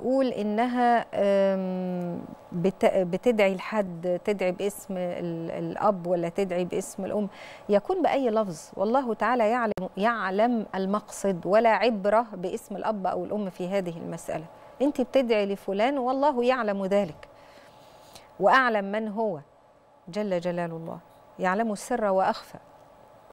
بتقول إنها بتدعي لحد، تدعي باسم الأب ولا تدعي باسم الأم، يكون بأي لفظ، والله تعالى يعلم المقصد، ولا عبرة باسم الأب أو الأم في هذه المسألة. أنت بتدعي لفلان والله يعلم ذلك، وأعلم من هو جل جلال الله، يعلم السر وأخفى.